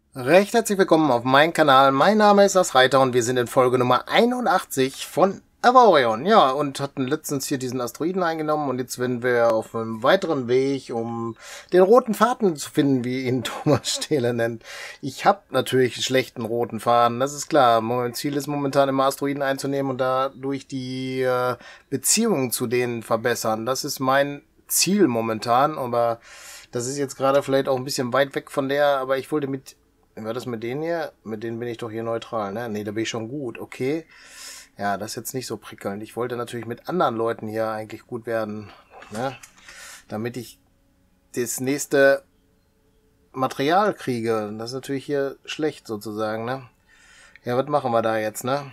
Recht herzlich willkommen auf meinem Kanal. Mein Name ist Asreiter und wir sind in Folge Nummer 81 von Avorion. Ja, und hatten letztens hier diesen Asteroiden eingenommen und jetzt sind wir auf einem weiteren Weg, um den roten Faden zu finden, wie ihn Thomas Stehle nennt. Ich habe natürlich einen schlechten roten Faden, das ist klar. Mein Ziel ist momentan immer Asteroiden einzunehmen und dadurch die Beziehungen zu denen verbessern. Das ist mein Ziel momentan, aber das ist jetzt gerade vielleicht auch ein bisschen weit weg von der, aber ich wollte mit. War das mit denen hier? Mit denen bin ich doch hier neutral, ne? Nee, da bin ich schon gut, okay. Ja, das ist jetzt nicht so prickelnd. Ich wollte natürlich mit anderen Leuten hier eigentlich gut werden, ne? Damit ich das nächste Material kriege. Das ist natürlich hier schlecht sozusagen, ne? Ja, was machen wir da jetzt, ne?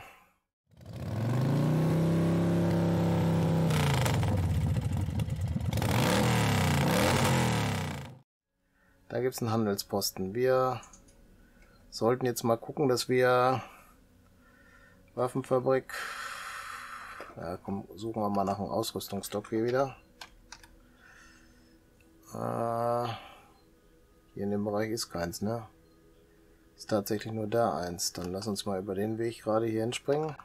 Da gibt's einen Handelsposten. Wir sollten jetzt mal gucken, dass wir Waffenfabrik. Ja, komm, suchen wir mal nach einem Ausrüstungsstock hier wieder. Hier in dem Bereich ist keins, ne? Ist tatsächlich nur da eins. Dann lass uns mal über den Weg gerade hier hinspringen.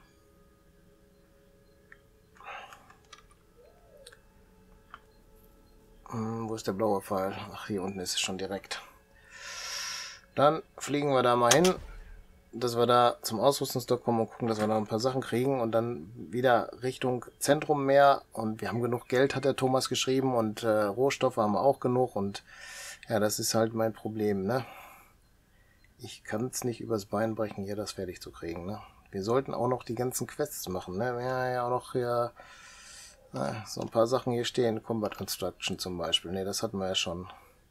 Wo ist der blaue Pfeil? Ach, hier unten ist es schon direkt. Dann fliegen wir da mal hin, dass wir da zum Ausrüstungsdock kommen und gucken, dass wir da ein paar Sachen kriegen und dann wieder Richtung Zentrum mehr. Und wir haben genug Geld, hat der Thomas geschrieben, und Rohstoffe haben wir auch genug. Und ja, das ist halt mein Problem, ne? Ich kann es nicht übers Bein brechen, hier das fertig zu kriegen, ne? Wir sollten auch noch die ganzen Quests machen, ne? Ja, auch noch hier so ein paar Sachen hier stehen. Combat Construction zum Beispiel. Ne, das hatten wir ja schon.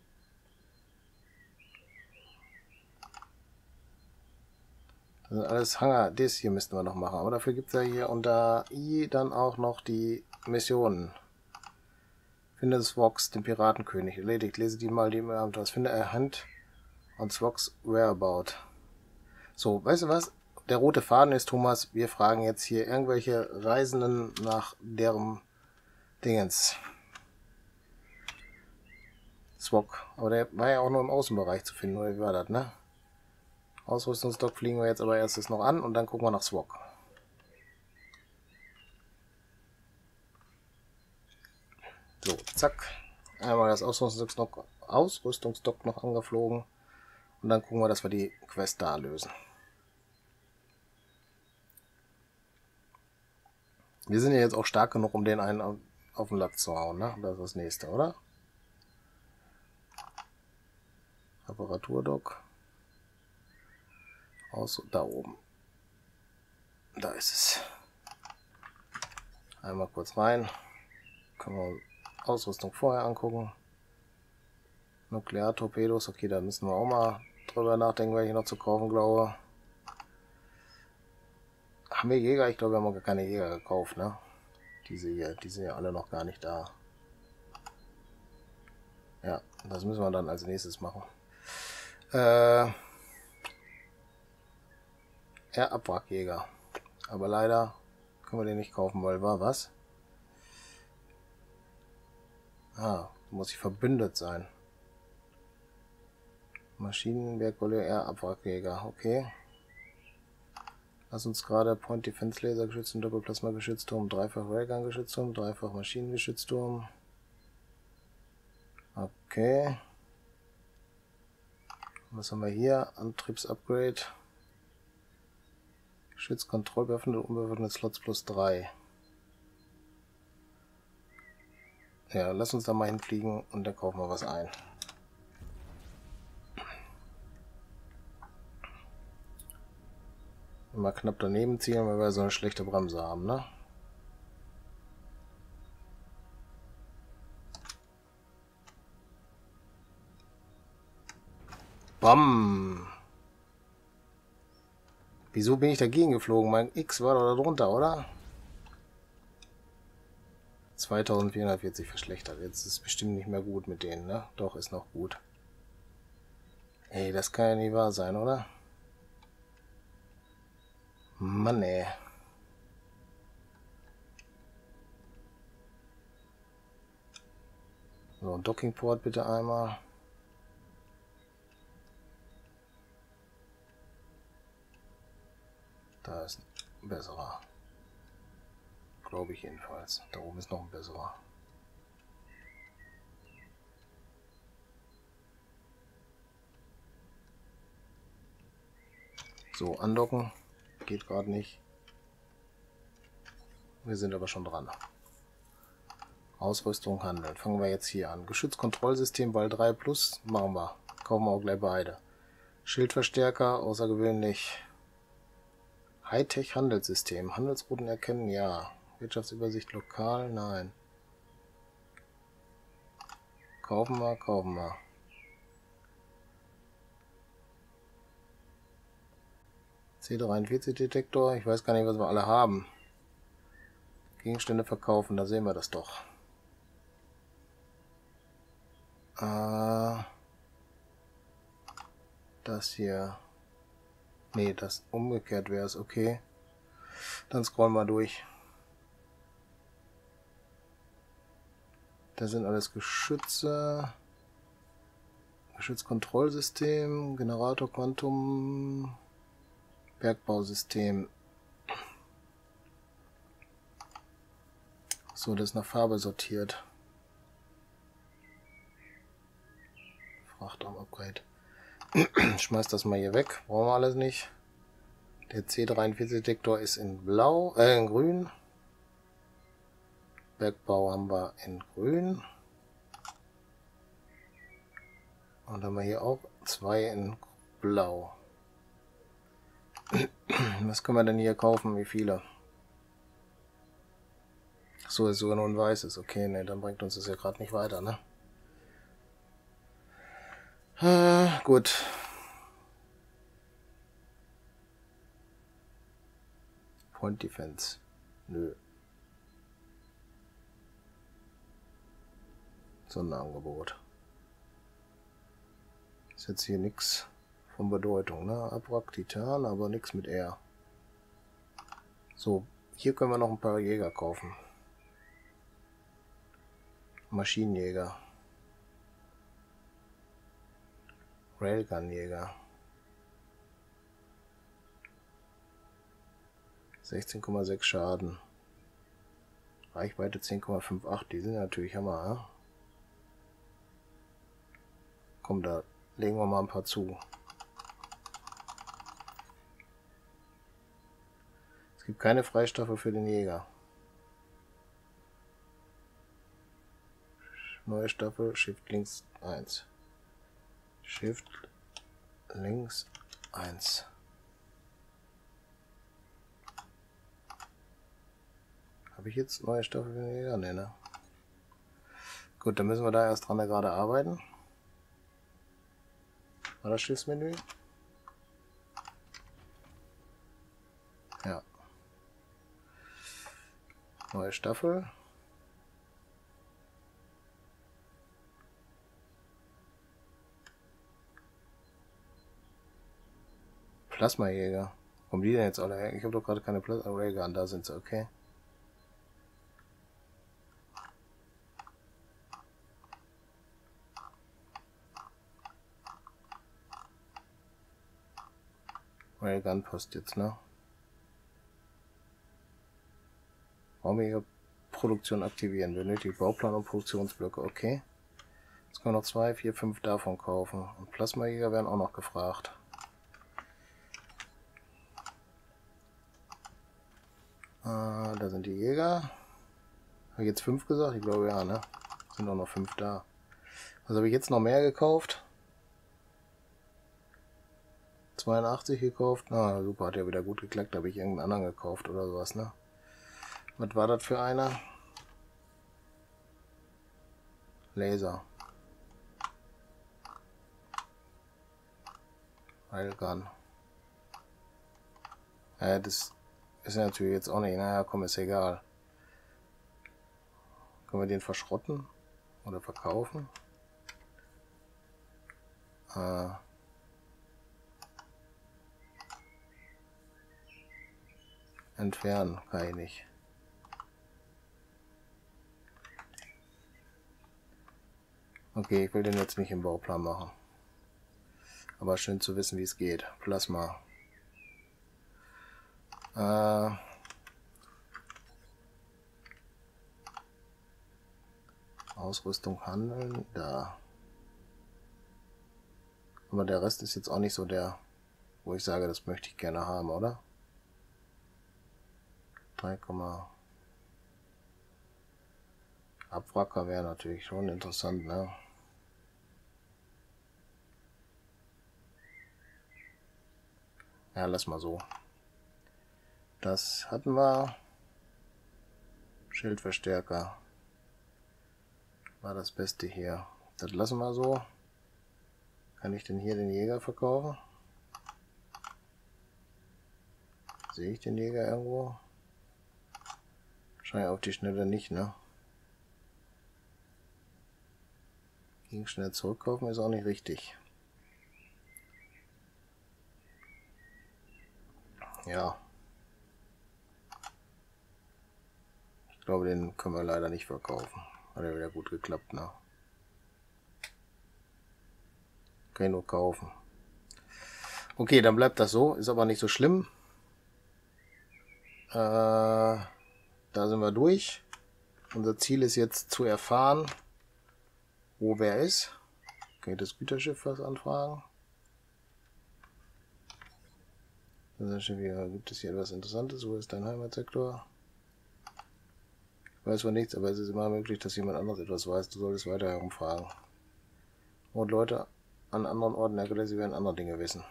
Das sind alles Hangar. Das hier müssten wir noch machen. Aber dafür gibt es ja hier unter I dann auch noch die Missionen. Finde Svox, den Piratenkönig. Erledigt. Lese die mal, die im Abenteuer. Finde a Hand on Svox Whereabout. So, weißt du was? Der rote Faden ist, Thomas, wir fragen jetzt hier irgendwelche Reisenden nach deren Dingens. Swok. Aber der war ja auch nur im Außenbereich zu finden, oder wie war das, ne? Ausrüstungsdock fliegen wir jetzt aber erstes noch an und dann gucken wir nach Swok. So, zack. Einmal das Ausrüstungsdock noch angeflogen. Und dann gucken wir, dass wir die Quest da lösen. Wir sind ja jetzt auch stark genug, um den einen auf den Latz zu hauen, ne? Das ist das nächste, oder? Reparaturdock. Aus da oben. Da ist es. Einmal kurz rein. Können wir Ausrüstung vorher angucken. Nukleartorpedos. Okay, da müssen wir auch mal drüber nachdenken, welche noch zu kaufen, glaube. Haben wir Jäger? Ich glaube, wir haben gar keine Jäger gekauft, ne? Diese hier, die sind ja alle noch gar nicht da. Ja, das müssen wir dann als nächstes machen. Ja, Abwrackjäger. Aber leider können wir den nicht kaufen, weil war was? Muss ich verbündet sein. Maschinenwerk, R, Abwrackjäger, okay. Lass uns gerade Point Defense Laser Geschützturm, Doppelplasma Geschützturm, dreifach Railgun Geschützturm, dreifach Maschinengeschützturm. Okay. Was haben wir hier? Antriebsupgrade. Geschützkontroll bewaffnete unbewaffnete Slots plus 3. Ja, lass uns da mal hinfliegen und dann kaufen wir was ein. Mal knapp daneben ziehen, weil wir so eine schlechte Bremse haben, ne? Bam! Wieso bin ich dagegen geflogen? Mein X war doch da drunter, oder? 2440 verschlechtert. Jetzt ist es bestimmt nicht mehr gut mit denen, ne? Doch, ist noch gut. Ey, das kann ja nicht wahr sein, oder? Mann, ey. So, Dockingport bitte einmal. Da ist ein besserer. Glaube ich jedenfalls. Da oben ist noch ein besserer. So, andocken. Geht gerade nicht. Wir sind aber schon dran. Ausrüstung handeln. Fangen wir jetzt hier an. Geschützkontrollsystem Ball 3 Plus. Machen wir. Kaufen wir auch gleich beide. Schildverstärker, außergewöhnlich. Hightech Handelssystem. Handelsrouten erkennen, ja. Wirtschaftsübersicht lokal, nein. Kaufen wir, kaufen wir. C43-Detektor, ich weiß gar nicht, was wir alle haben. Gegenstände verkaufen, da sehen wir das doch. Das hier. Nee, das umgekehrt wäre es, okay. Dann scrollen wir durch. Das sind alles Geschütze. Geschützkontrollsystem, Generator, Quantum, Bergbausystem. So, das ist nach Farbe sortiert. Frachtraum-Upgrade. Schmeiß das mal hier weg. Brauchen wir alles nicht. Der C43-Detektor ist in blau, in grün. Bergbau haben wir in grün. Und haben wir hier auch 2 in blau. Was können wir denn hier kaufen? Wie viele? So, ist sogar nur ein weißes. Okay, ne, dann bringt uns das ja gerade nicht weiter, ne? Gut. Point Defense. Nö. Sonderangebot. Ist jetzt hier nichts von Bedeutung, ne? Abwrack, Titan, aber nichts mit R. So, hier können wir noch ein paar Jäger kaufen. Maschinenjäger. Railgunjäger. 16,6 Schaden. Reichweite 10,58. Die sind natürlich Hammer, ja? Komm, da legen wir mal ein paar zu. Es gibt keine Freistaffel für den Jäger. Neue Staffel, Shift links 1. Shift links 1. Habe ich jetzt neue Staffel für den Jäger? Nee, ne? Gut, dann müssen wir da erst dran gerade arbeiten. War das Schiffsmenü? Ja. Neue Staffel. Plasmajäger. Kommen die denn jetzt alle her? Ich habe doch gerade keine Plasmajäger an, da sind sie, okay. Railgun passt jetzt, ne? Raumjägerproduktion aktivieren. Benötigt Bauplan und Produktionsblöcke, okay. Jetzt können wir noch 2, 4, 5 davon kaufen. Und Plasmajäger werden auch noch gefragt. Da sind die Jäger. Habe ich jetzt 5 gesagt? Ich glaube ja, ne? Sind auch noch 5 da. Was habe ich jetzt noch mehr gekauft? 82 gekauft. Na super, hat ja wieder gut geklappt. Habe ich irgendeinen anderen gekauft oder sowas, ne? Was war das für einer? Laser. Railgun. Ja, das ist ja natürlich jetzt auch nicht. Naja, komm, ist egal. Können wir den verschrotten? Oder verkaufen? Entfernen kann ich nicht. Okay, ich will den jetzt nicht im Bauplan machen. Aber schön zu wissen, wie es geht. Plasma. Ausrüstung handeln, da. Aber der Rest ist jetzt auch nicht so der, wo ich sage, das möchte ich gerne haben, oder? 3, Abwracker wäre natürlich schon interessant, ne? Ja, lass mal so. Das hatten wir. Schildverstärker war das Beste hier. Das lassen wir so. Kann ich denn hier den Jäger verkaufen? Sehe ich den Jäger irgendwo? Wahrscheinlich auf die Schnelle nicht, ne? Gegen schnell zurückkaufen ist auch nicht richtig. Ja. Ich glaube, den können wir leider nicht verkaufen. Hat ja wieder gut geklappt, ne? Kann ich nur kaufen. Okay, dann bleibt das so. Ist aber nicht so schlimm. Da sind wir durch. Unser Ziel ist jetzt zu erfahren, wo wer ist. Kann ich das Güterschiff was anfragen? Gibt es hier etwas Interessantes? Wo ist dein Heimatsektor? Ich weiß zwar nichts, aber es ist immer möglich, dass jemand anderes etwas weiß. Du solltest weiter herumfragen. Und Leute an anderen Orten erklären, sie werden andere Dinge wissen.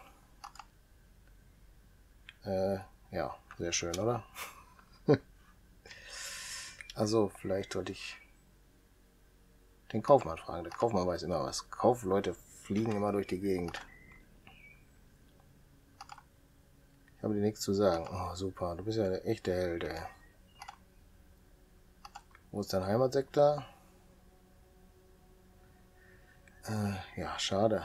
Ja, sehr schön, oder? Also, vielleicht sollte ich den Kaufmann fragen. Der Kaufmann weiß immer was. Kaufleute fliegen immer durch die Gegend. Ich habe dir nichts zu sagen. Oh, super. Du bist ja der echte Held, ey. Wo ist dein Heimatsektor? Ja, schade.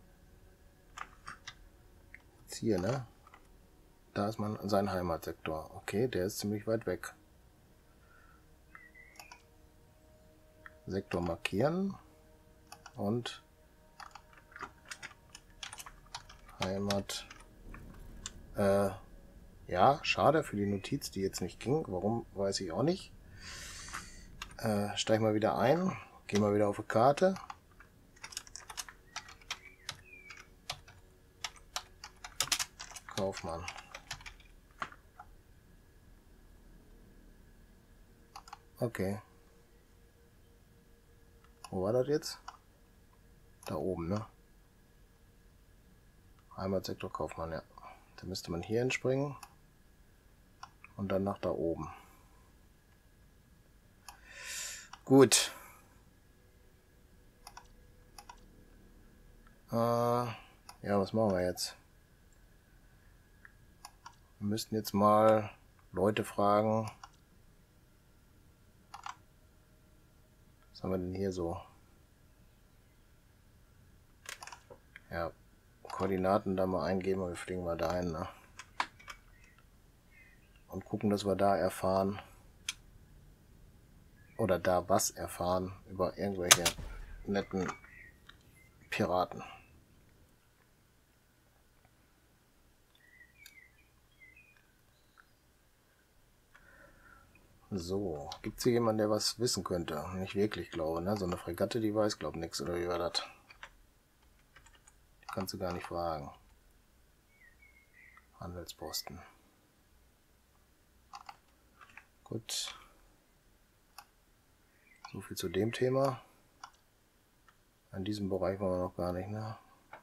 Jetzt hier, ne? Da ist man sein Heimatsektor. Okay, der ist ziemlich weit weg. Sektor markieren. Und Heimat. Ja, schade für die Notiz, die jetzt nicht ging. Warum, weiß ich auch nicht. Steig mal wieder ein. Geh mal wieder auf die Karte. Kaufmann. Okay. Wo war das jetzt? Da oben, ne? Heimatsektor Kaufmann, ja. Da müsste man hier hinspringen. Und dann nach da oben. Gut. Ja, was machen wir jetzt? Wir müssten jetzt mal Leute fragen. Was haben wir denn hier so? Ja, Koordinaten da mal eingeben und wir fliegen mal dahin, ne? Und gucken, dass wir da erfahren. Oder da was erfahren über irgendwelche netten Piraten. So, gibt es hier jemanden, der was wissen könnte? Nicht wirklich, glaube ich, ne? So eine Fregatte, die weiß, glaube ich, nichts, oder wie war das? Die kannst du gar nicht fragen. Handelsposten. Gut. So viel zu dem Thema. In diesem Bereich waren wir noch gar nicht, ne?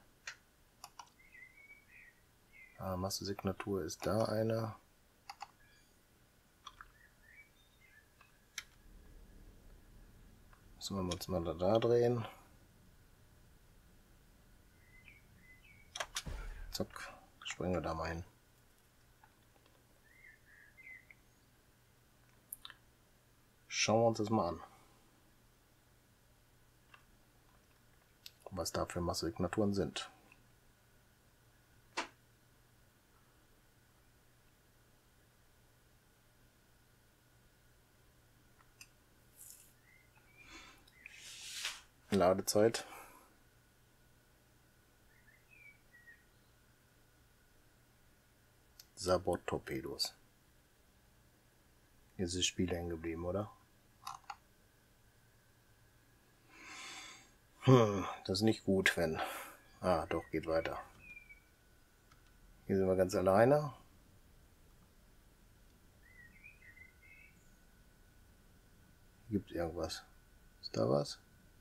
Masse-Signatur ist da eine. Müssen wir uns mal da drehen. Zack, springen wir da mal hin. Schauen wir uns das mal an. Was da für Masse-Signaturen sind. Ladezeit. Sabot-Torpedos. Jetzt ist das Spiel hängen geblieben, oder? Das ist nicht gut, wenn... Ah, doch, geht weiter. Hier sind wir ganz alleine. Gibt irgendwas? Ist da was?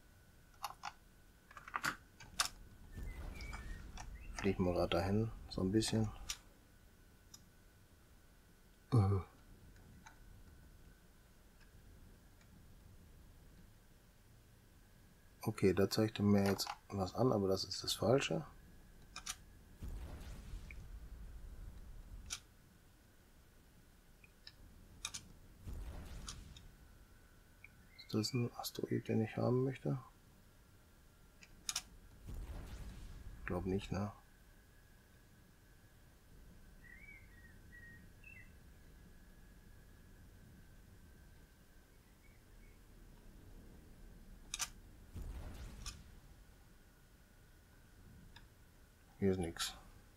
Fliegen wir gerade dahin, so ein bisschen. Okay, da zeigt er mir jetzt was an, aber das ist das Falsche. Ist das ein Asteroid, den ich haben möchte? Ich glaube nicht, ne? Hier ist nichts.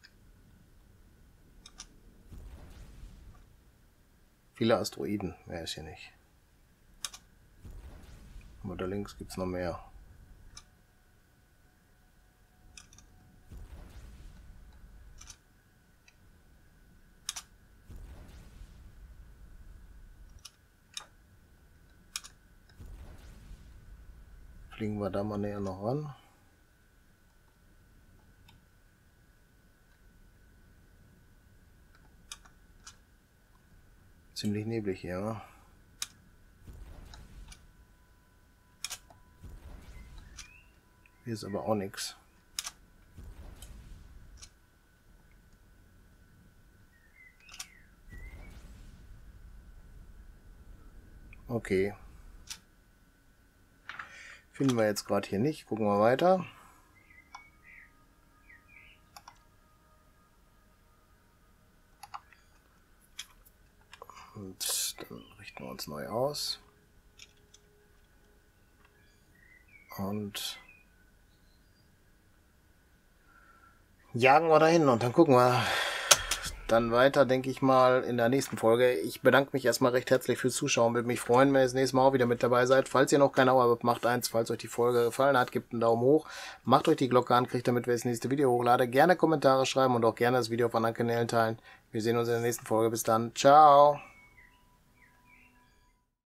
Viele Asteroiden, mehr ist hier nicht. Aber da links gibt es noch mehr. Fliegen wir da mal näher noch ran. Ziemlich neblig hier, ne? Hier ist aber auch nichts. Okay. Finden wir jetzt gerade hier nicht. Gucken wir weiter. Und dann richten wir uns neu aus. Und jagen wir dahin und dann gucken wir dann weiter, denke ich mal, in der nächsten Folge. Ich bedanke mich erstmal recht herzlich fürs Zuschauen. Würde mich freuen, wenn ihr das nächste Mal auch wieder mit dabei seid. Falls ihr noch kein Abo habt, macht eins. Falls euch die Folge gefallen hat, gebt einen Daumen hoch. Macht euch die Glocke an, kriegt damit, wenn ich das nächste Video hochlade. Gerne Kommentare schreiben und auch gerne das Video auf anderen Kanälen teilen. Wir sehen uns in der nächsten Folge. Bis dann. Ciao.